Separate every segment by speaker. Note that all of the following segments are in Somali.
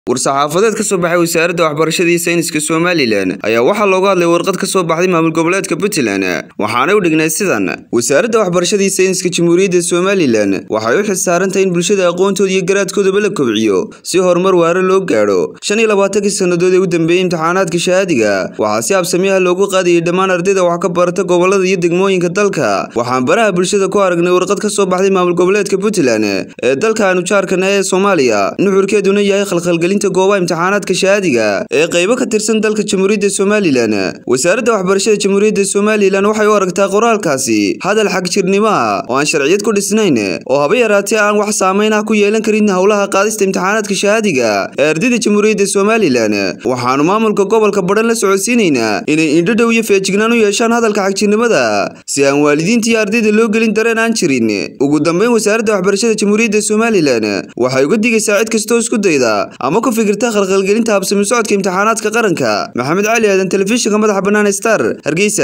Speaker 1: war-saxaafadeed ka soo baxay wasaaradda waxbarashada iyo sayniska Somaliland ayaa waxaa looga hadlay warqad ka soo baxday maamul goboleedka Puntland waxaana u dhignay sidan wasaaradda waxbarashada iyo sayniska Jamhuuriyadda Somaliland waxay u xilsaarantahay in bulshada aqoontooda iyo garaadkooda la kobciyo si horumar waara loo gaaro 25 sanadood ee u dambeeyay imtixaanaadka shahaadiga waxaa si absamiyaha loogu qaadiyay dhammaan ardayda wax ka barata gobolada iyo degmooyinka dalka waxaan baraha bulshada ku aragnay warqad ka soo baxday maamul goboleedka Puntland ee dalka aanu jaarkana ee Soomaaliya nuxurkeeduna yahay khalkhalgelinta goobaha imtixaanaadka shahaadiga ee qaybo ka tirsan dalka Jamhuuriyadda Somaliland wasaaradda waxbarashada Jamhuuriyadda Somaliland waxay u aragtaa qoraalkaasi hadal xaq jirnimo oo aan sharciyad ku dhisnayn oo haba yaraatee aan wax saameyn ah ku yeelan karin hawlaha qaadista imtixaanaadka shahaadiga ee ardayda Jamhuuriyadda Somaliland waxaanu maamulka gobolka Badhan la socodsiinaynaa inay indho iyo feejignaan u yeeshaan hadalka xaq jirnimada si aan waalidiinta iyo ardayda loo gelin dareen aan jirin ugu dambeyn wasaaradda waxbarashada Jamhuuriyadda Somaliland waxay uga digaysaa cid kasta oo isku dayda ama ku fikirta khalkhalgelinta habsami socodka imtixaanaadka qaranka Maxamed Cali Aadan telefishinka madaxa bannaan Star Hargeysa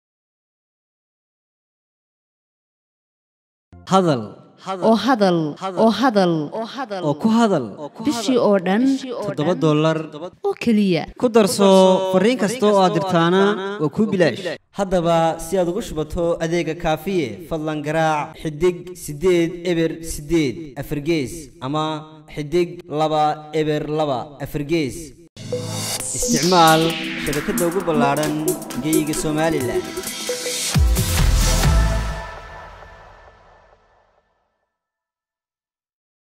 Speaker 2: hadal oo ku hadal
Speaker 3: bishii oo dhan
Speaker 2: $7
Speaker 3: oo kaliya
Speaker 2: ku darso fariin kasta oo aad dirtaana waa ku bilaash haddaba si aad ugu shubato adeega kaafiye fadlan garaac xidig 8 eber 8 afargees ama xidig 2 eber 2 afargees isticmaal shabakadda ugu ballaaran geyga Somaliland